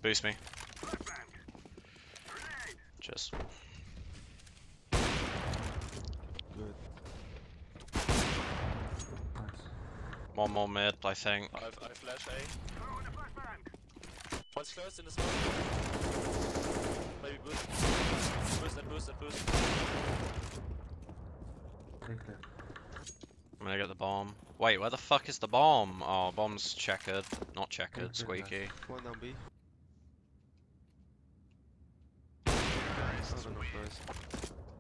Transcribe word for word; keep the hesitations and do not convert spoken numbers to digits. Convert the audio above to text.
Boost me. Just. Good. Nice. One more mid, I think. I have, I have flash A. One's close in the smoke. Maybe boost. Boost and boost and boost. Clear, clear. I'm gonna get the bomb. Wait, where the fuck is the bomb? Oh, bomb's checkered. Not checkered, Good, squeaky. One down B. I don't know, guys.